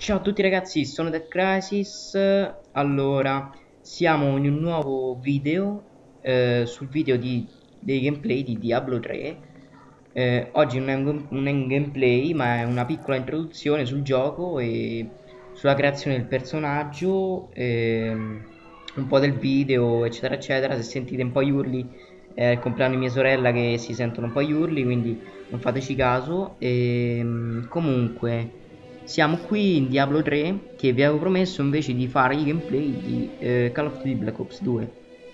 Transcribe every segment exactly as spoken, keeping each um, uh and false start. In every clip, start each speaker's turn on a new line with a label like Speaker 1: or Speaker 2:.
Speaker 1: Ciao a tutti ragazzi, sono Dead Crisis. Allora, siamo in un nuovo video eh, sul video di, dei gameplay di Diablo tre. Eh, oggi non è un, non è un gameplay, ma è una piccola introduzione sul gioco e sulla creazione del personaggio, ehm, un po' del video, eccetera, eccetera. Se sentite un po' gli urli, è il compleanno di mia sorella che si sentono un po' gli urli, quindi non fateci caso. Ehm, comunque. Siamo qui in Diablo tre che vi avevo promesso invece di fare i gameplay di eh, Call of Duty Black Ops due.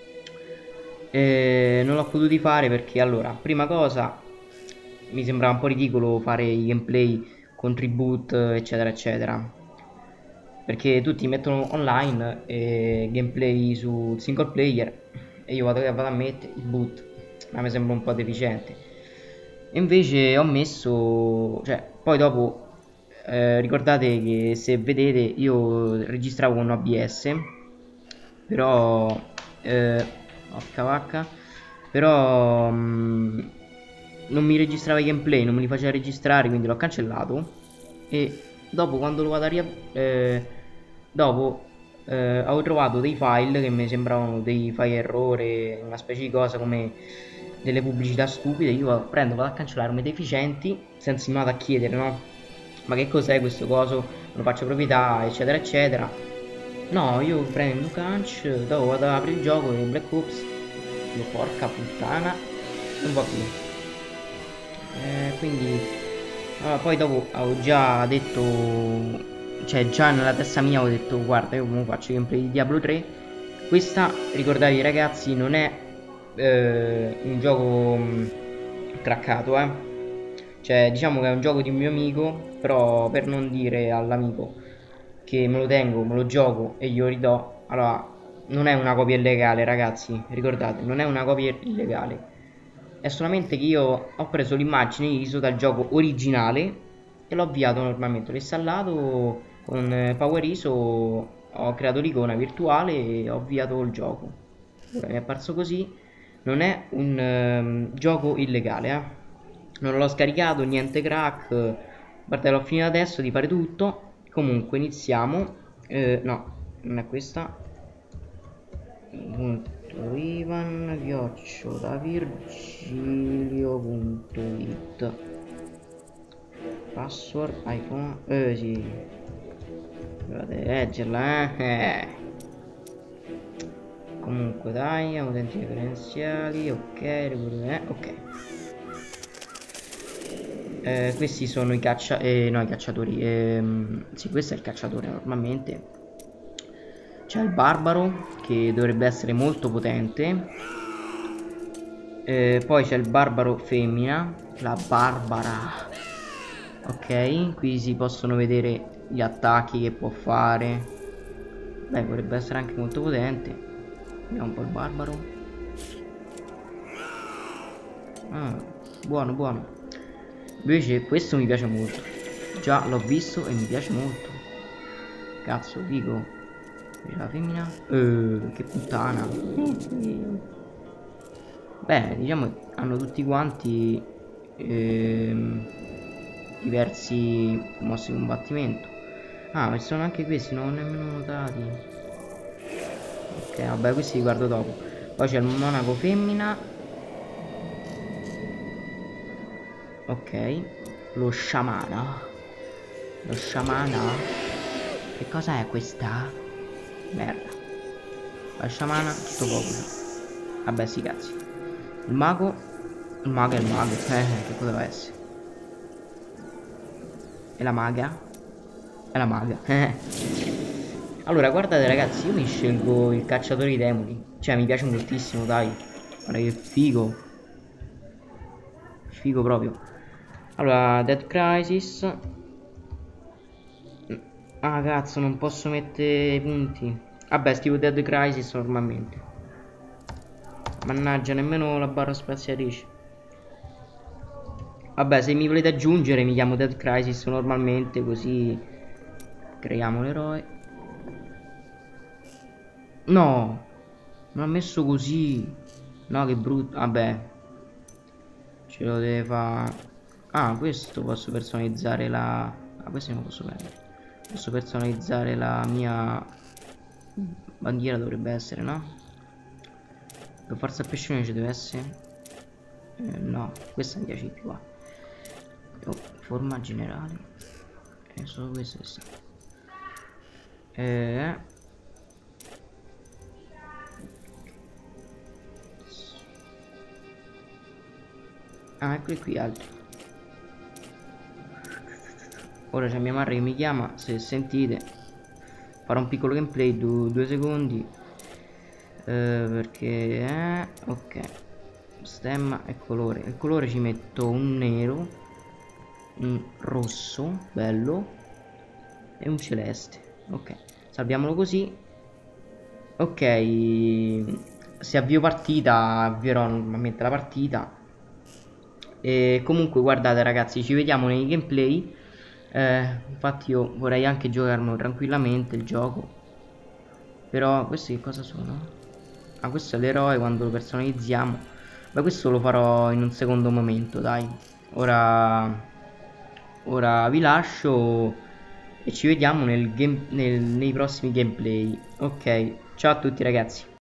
Speaker 1: Eh, non l'ho potuti fare perché allora, prima cosa, mi sembrava un po' ridicolo fare i gameplay con tribute eccetera eccetera. Perché tutti mettono online eh, gameplay su single player e io vado, vado a mettere il boot, ma mi sembra un po' deficiente. E invece ho messo, cioè, poi dopo eh, ricordate che se vedete io registravo con O B S, però eh, porca vacca, però mh, non mi registrava i gameplay, non me li faceva registrare, quindi l'ho cancellato. E dopo quando lo vado a ria eh, dopo eh, avevo trovato dei file che mi sembravano dei file errore, una specie di cosa come delle pubblicità stupide. Io vado, prendo, vado a cancellare come deficienti senza mi vado a chiedere, no? Ma che cos'è questo coso? Lo faccio proprietà, eccetera, eccetera. No, io prendo canc, dopo vado ad aprire il gioco di Black Ops. Io porca puttana, non va più. Eh, quindi, allora, poi dopo avevo già detto, cioè già nella testa mia avevo detto, guarda, io come faccio gameplay di Diablo tre. Questa, ricordatevi ragazzi, non è eh, un gioco mh, craccato, eh. Cioè, diciamo che è un gioco di un mio amico, però per non dire all'amico che me lo tengo, me lo gioco e glielo ridò, allora non è una copia illegale, ragazzi, ricordate, non è una copia illegale. È solamente che io ho preso l'immagine I S O dal gioco originale e l'ho avviato normalmente, l'ho installato con eh, Power I S O, ho creato l'icona virtuale e ho avviato il gioco. Ora mi è apparso così, non è un ehm, gioco illegale, eh. Non l'ho scaricato, niente crack, guarda, l'ho finito adesso di fare tutto. Comunque iniziamo. Eh, no, non è questa. Punto Ivan chiocciola Virgilio punto it. Password iPhone. Eh sì. Dovete leggerla, eh. eh. Comunque dai, autentiche credenziali, ok, eh, ok. Eh, questi sono i caccia... Eh, no, i cacciatori. Ehm, sì, questo è il cacciatore normalmente. C'è il barbaro, che dovrebbe essere molto potente. Eh, poi c'è il barbaro femmina, la barbara. Ok, qui si possono vedere gli attacchi che può fare. Beh, potrebbe essere anche molto potente. Vediamo un po' il barbaro. Ah, buono, buono. Invece questo mi piace molto. Già l'ho visto e mi piace molto. Cazzo, figo. La femmina. Eh, che puttana. Beh, diciamo che hanno tutti quanti ehm, diversi mossi di combattimento. Ah, ma ci sono anche questi, non ho nemmeno notati. Ok, vabbè, questi li guardo dopo. Poi c'è il monaco femmina. Ok, lo sciamana. Lo sciamana. Che cosa è questa? Merda. La sciamana, tutto popolo. Vabbè, sì, cazzi. Il mago. Il mago è il mago. Eh, che poteva essere? E la maga? È la maga. Eh. Allora, guardate ragazzi, io mi scelgo il cacciatore di demoni. Cioè, mi piace moltissimo, dai. Guarda che figo. Figo proprio. Allora, Dead Crisis. Ah, cazzo, non posso mettere i punti. Vabbè, scrivo Dead Crisis normalmente. Mannaggia, nemmeno la barra spaziatrice. Vabbè, se mi volete aggiungere mi chiamo Dead Crisis normalmente, così creiamo l'eroe. No, non ha messo così. No, che brutto. Vabbè, ce lo deve fare. Ah, questo posso personalizzare la... Ah, questo non lo posso prendere. Posso personalizzare la mia bandiera, dovrebbe essere, no? Per forza pressione ci deve essere. Eh, no, questa è dieci più qua. Oh, forma generale. È solo questo che sta. Eh. Ah, eccoli qui altri. Ora c'è mia madre che mi chiama, se sentite. Farò un piccolo gameplay, du due secondi. Eh, perché... Eh, ok. Stemma e colore. Il colore ci metto un nero, un rosso, bello, e un celeste. Ok, salviamolo così. Ok, se avvio partita, avvierò normalmente la partita. E comunque guardate ragazzi, ci vediamo nei gameplay. Eh, infatti io vorrei anche giocarmelo tranquillamente il gioco. Però questi che cosa sono? Ah, questo è l'eroe quando lo personalizziamo. Ma questo lo farò in un secondo momento, dai. Ora, ora vi lascio e ci vediamo nel game, nel, nei prossimi gameplay. Ok, ciao a tutti ragazzi.